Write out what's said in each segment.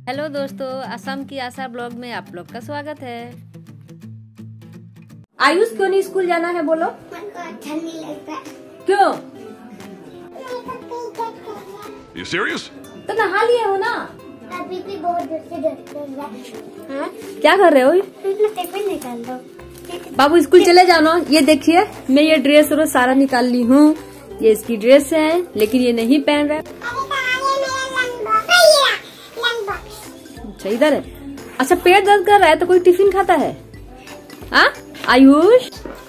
Hello दोस्तों, असम की आशा blog में आप लोग का स्वागत है। आयुष क्यों नहीं स्कूल जाना है बोलो? अच्छा नहीं लगता। क्यों? You serious? तो नहा लिए हो ना? अभी भी बहुत जोर से डर रहा है। क्या कर रहे हो? टिफिन निकाल दो। बाबू स्कूल चले जाना। ये देखिए, मैं ये ड्रेस और सारा निकाल ली हूँ। ये इसकी ड्रेस है, लेकिन ये नहीं पहन रहा। अच्छा इधर है। अच्छा पेट दर्द कर रहा है तो कोई टिफिन खाता है? हाँ आयुष,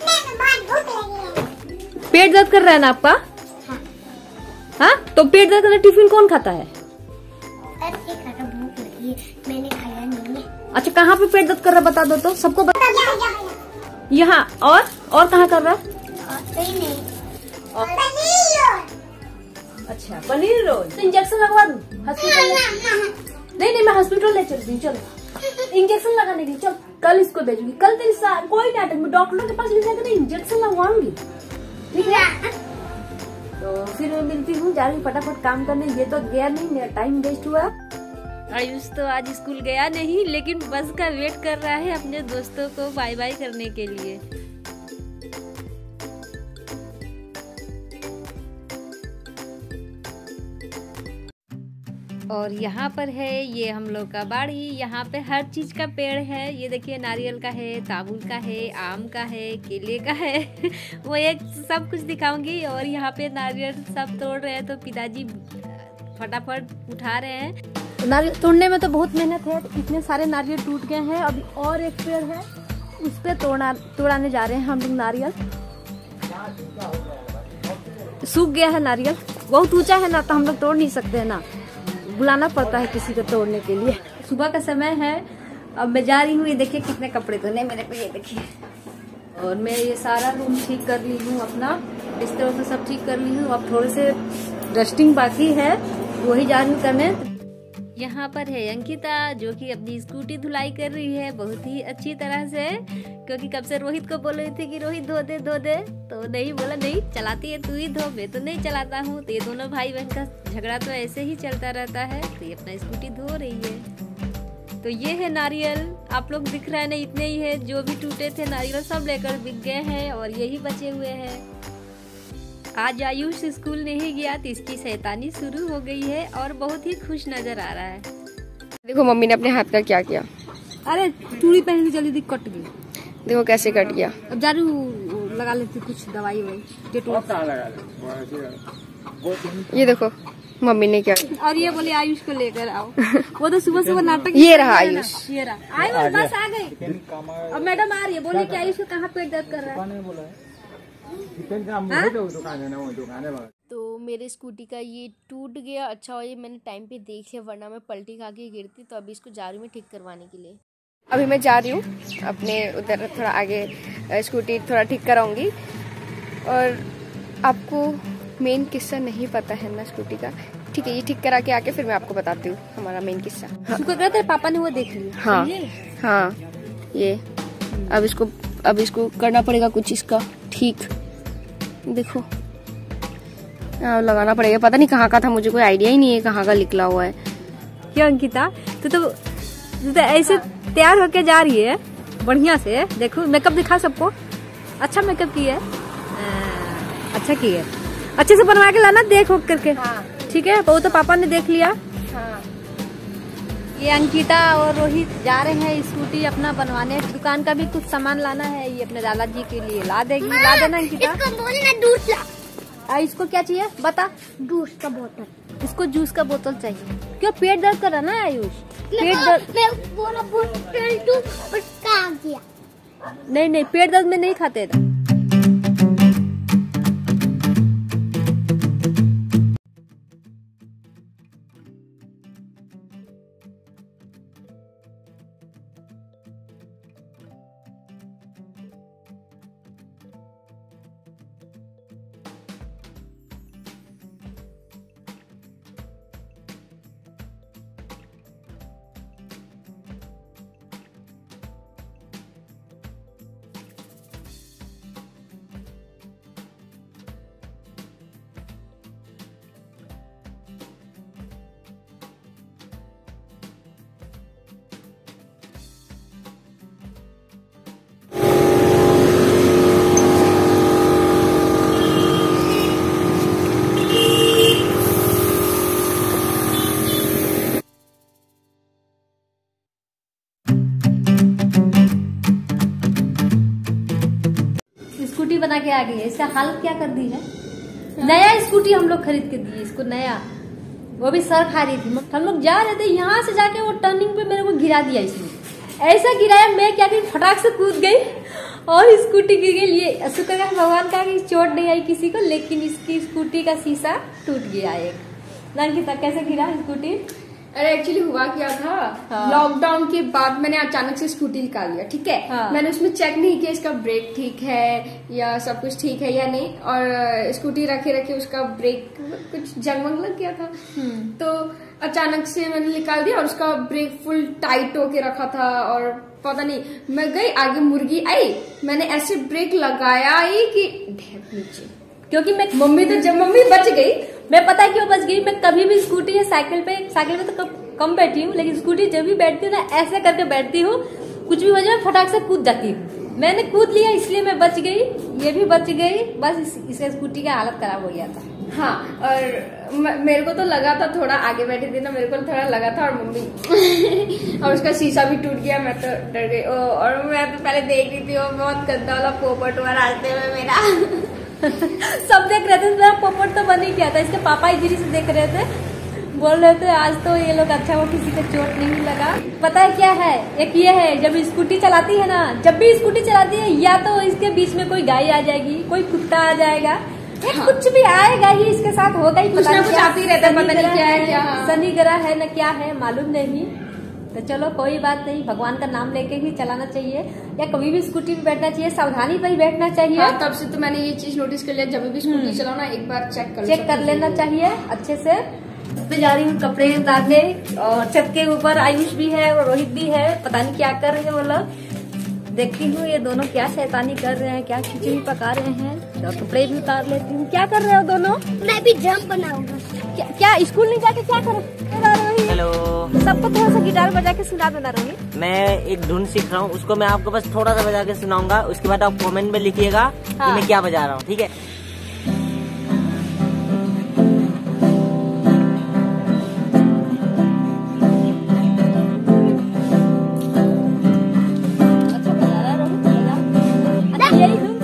पेट दर्द कर रहा है ना आपका? हाँ तो पेट दर्द करना टिफिन कौन खाता है? भूख लगी है, मैंने खाया नहीं है। अच्छा कहाँ पे पेट दर्द कर रहा है बता दो तो सबको बता। यहाँ और कहाँ कर रहा है? कहीं नहीं। अच्छा पनीर रोल। तो इंजेक्शन लगवा दूँ हॉस्पिटल? नहीं मैं हॉस्पिटल ले चलती हूँ। चलो इंजेक्शन लगाने के लिए चल। कल इसको भेजूंगी। कल तेरी कोई नाटक में डॉक्टरों के पास ले जाकर इंजेक्शन लगवाऊंगी, ठीक है? तो फिर मैं मिलती हूँ। जा रही फटाफट काम करने। ये तो गया नहीं, मेरा टाइम वेस्ट हुआ। आयुष तो आज स्कूल गया नहीं, लेकिन बस का वेट कर रहा है अपने दोस्तों को बाय बाय करने के लिए। और यहाँ पर है ये हम लोग का बाड़ी। यहाँ पे हर चीज का पेड़ है। ये देखिए नारियल का है, ताबूल का है, आम का है, केले का है। वो एक सब कुछ दिखाऊंगी। और यहाँ पे नारियल सब तोड़ रहे हैं तो पिताजी फटाफट उठा रहे हैं। नारियल तोड़ने में तो बहुत मेहनत है। इतने सारे नारियल टूट गए हैं। अभी और एक पेड़ है, उस पे तोड़ाने जा रहे हैं हम लोग नारियल। सूख गया है नारियल, बहुत ऊंचा है ना, तो हम लोग तोड़ नहीं सकते है ना, बुलाना पड़ता है किसी को तोड़ने के लिए। सुबह का समय है, अब मैं जा रही हूँ। ये देखिए कितने कपड़े धोने मेरे पे, ये देखिए। और मैं ये सारा रूम ठीक कर ली हूँ, अपना बिस्तर से सब ठीक कर ली हूँ। अब थोड़े से डस्टिंग बाकी है, वही जा रही हूँ करने। यहाँ पर है अंकिता, जो कि अपनी स्कूटी धुलाई कर रही है बहुत ही अच्छी तरह से। क्योंकि कब से रोहित को बोल रही थी कि रोहित धो दे, तो नहीं बोला नहीं चलाती है तू ही धो, मैं तो नहीं चलाता हूँ। तो ये दोनों भाई बहन का झगड़ा तो ऐसे ही चलता रहता है। तो ये अपना स्कूटी धो रही है। तो ये है नारियल, आप लोग दिख रहा है ना, इतने ही है। जो भी टूटे थे नारियल सब लेकर बिक गए हैं और यही बचे हुए हैं। आज आयुष स्कूल नहीं गया तो इसकी शैतानी शुरू हो गई है और बहुत ही खुश नजर आ रहा है। देखो मम्मी ने अपने हाथ का क्या किया। अरे चूड़ी पहन के चली थी, कट गई। देखो कैसे कट गया। अब जारू लगा लेती कुछ दवाई वही। ये देखो मम्मी ने क्या किया। और ये बोले आयुष को लेकर आओ। वो तो सुबह सुबह नाटक। ये रहा आयुष। ये रहा आयुष, बस आ गई। अब मैडम आ रही है, बोले कि आयुष को कहाँ पेट दर्द कर रहा है। तो मेरे स्कूटी का ये टूट गया। अच्छा हुआ ये मैंने टाइम पे देख लिया, वरना मैं पलटी खा के गिरती। तो अभी इसको जा रही हूँ मैं ठीक करवाने के लिए। अभी मैं जा रही हूँ अपने उधर थोड़ा आगे, स्कूटी थोड़ा ठीक कराऊंगी। और आपको मेन किस्सा नहीं पता है ना स्कूटी का, ठीक है? ये ठीक करा के आके फिर मैं आपको बताती हूँ हमारा मेन किस्सा। हाँ। तेरे पापा ने वो देख लिया। हाँ ये अब इसको करना पड़ेगा कुछ इसका ठीक। देखो लगाना पड़ेगा। पता नहीं कहाँ का था, मुझे कोई आइडिया ही नहीं है कहाँ का निकला हुआ है। क्यों अंकिता, तो ऐसे तैयार होके जा रही है बढ़िया से। देखो मेकअप दिखा सबको। अच्छा मेकअप की है, अच्छा की है। अच्छे से बनवा के लाना, देख हो करके। हाँ। ठीक है, वो तो पापा ने देख लिया। हाँ। ये अंकिता और रोहित जा रहे हैं स्कूटी अपना बनवाने। दुकान का भी कुछ सामान लाना है, ये अपने दादाजी के लिए ला देगी। ला देना अंकिता। इसको बोलना दूध ला। इसको क्या चाहिए बता? जूस का बोतल। इसको जूस का बोतल चाहिए। क्यों पेट दर्द कर रहा ना आयुष? पेट दर्द मैं बोला बोतल तू कहाँ किया? नहीं पेट दर्द में नहीं खाते था। बना के आ गई है, इसका हालत क्या कर दी है। नया स्कूटी हम लोग खरीद के दिए इसको, नया, वो भी सर खा रही थी। हम लोग जा रहे थे, यहाँ से जाके वो टर्निंग पे मेरे को गिरा दिया इसने। ऐसा गिराया, मैं क्या की फटाक से कूद गई और स्कूटी गिर गई। ये शुक्र है भगवान का कि चोट नहीं आई किसी को, लेकिन इसकी स्कूटी का शीशा टूट गया एक। अंकिता कैसे गिरा स्कूटी? अरे एक्चुअली हुआ क्या था, लॉकडाउन के बाद मैंने अचानक से स्कूटी निकाल लिया, ठीक है। मैंने उसमें चेक नहीं किया इसका ब्रेक ठीक है या सब कुछ ठीक है या नहीं, और स्कूटी रखे रखे उसका ब्रेक कुछ जंग लग गया था। तो अचानक से मैंने निकाल दिया और उसका ब्रेक फुल टाइट होके रखा था, और पता नहीं मैं गई आगे मुर्गी आई, मैंने ऐसे ब्रेक लगाया ही कि नीचे, क्योंकि मैं मम्मी बच गई। मैं पता है क्यों बच गई, मैं कभी भी स्कूटी या साइकिल पे तो कम बैठी हूँ, लेकिन स्कूटी जब भी बैठती हूँ ना ऐसे करके बैठती हूँ, कुछ भी हो जाए फटाक से कूद जाती हूँ। मैंने कूद लिया इसलिए मैं बच गई, ये भी बच गई, बस इसका स्कूटी का हालत खराब हो गया था। हाँ, और मेरे को तो लगा था, थोड़ा आगे बैठी थी ना, मेरे को थोड़ा लगा था, और मम्मी और उसका शीशा भी टूट गया, मैं तो डर गई। और मैं तो पहले देख रही थी, वो बहुत गंदा वाला पोपट हुआ रास्ते में मेरा। सब देख रहे थे, मेरा पोपट तो बन ही गया था। इसके पापा इधर से देख रहे थे, बोल रहे थे आज तो ये लोग अच्छा, वो किसी को चोट नहीं लगा। पता है क्या है, एक ये है, जब स्कूटी चलाती है ना, जब भी स्कूटी चलाती है, या तो इसके बीच में कोई गाय आ जाएगी, कोई कुत्ता आ जाएगा, कुछ भी आएगा ही, इसके साथ होगा ही, कुछ ना कुछ आती रहता है, पता नहीं क्या है, क्या शनि ग्रह है न क्या है मालूम नहीं। तो चलो कोई बात नहीं, भगवान का नाम लेके ही चलाना चाहिए, या कभी भी स्कूटी में बैठना चाहिए, सावधानी पर ही बैठना चाहिए। हाँ, तब से तो मैंने ये चीज नोटिस कर लिया, जब भी स्कूटी चलाओ ना एक बार चेक कर लेना चाहिए अच्छे से। मैं जा रही हूँ कपड़े उतारने, और छत के ऊपर आयुष भी है और रोहित भी है, पता नहीं क्या कर रहे हैं वो लोग। देखती हूँ ये दोनों क्या शैतानी कर रहे हैं, क्या खिचड़ी पका रहे हैं, और कपड़े भी उतार लेती हूँ। क्या कर रहे हो दोनों? मैं भी ड्रम बनाऊंगा। क्या स्कूल नहीं जाके क्या करो? हेलो, सबको थोड़ा सा गिटार बजा के सुना देना रोहित। मैं एक धुन सीख रहा हूँ, उसको मैं आपको बस थोड़ा सा बजा के सुनाऊंगा, उसके बाद आप कमेंट में लिखिएगा कि मैं क्या बजा रहा हूँ, ठीक है? अच्छा बजा रहा है रोहित, बजा। यही धुन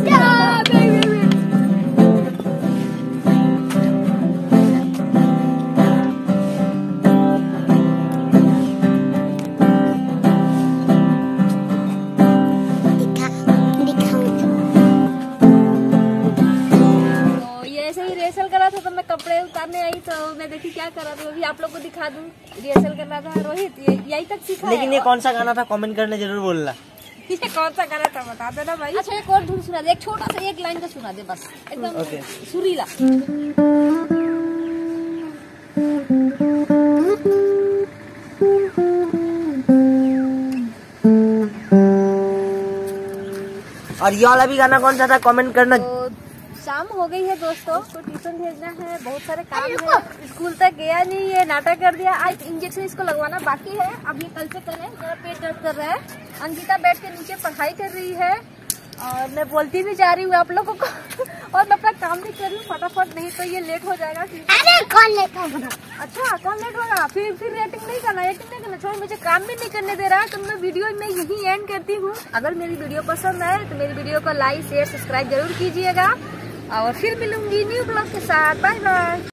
रिहर्सल कर रहा था, तो मैं कपड़े उतारने आई, तो मैं देखी क्या कर रहा था, अभी आप लोग को दिखा दूं। रिहर्सल कर रहा था रोहित, यही तक सीखा। लेकिन ये कौन सा गाना था, कमेंट करने जरूर बोलना। ये कौन सा गाना था बता देना भाई। अच्छा एक और धुन सुना दे, एक छोटा सा एक लाइन का सुना दे बस, एकदम सुरीला। और ये वाला भी गाना कौन सा था, कमेंट करना। शाम हो गई है दोस्तों, तो ट्यूशन भेजना है, बहुत सारे काम है, स्कूल तक गया नहीं है, नाटक कर दिया। आज इंजेक्शन इसको लगवाना बाकी है, अब ये कल से करें, मेरा पेट दर्द कर रहा है। अंकिता बैठ के नीचे पढ़ाई कर रही है, और मैं बोलती भी जा रही हूँ आप लोगों को, और मैं अपना काम भी कर रही हूँ फटाफट, नहीं तो ये लेट हो जाएगा। अरे कौन लेट होगा? अच्छा कौन लेट होगा? फिर रेटिंग नहीं करना, रेटिंग नहीं करना, छोड़, मुझे काम भी नहीं करने दे रहा है। तो मैं वीडियो में यही एंड करती हूँ। अगर मेरी वीडियो पसंद आए तो मेरी वीडियो को लाइक शेयर सब्सक्राइब जरूर कीजिएगा, और फिर मिलूंगी न्यू ब्लॉग के साथ। Bye bye.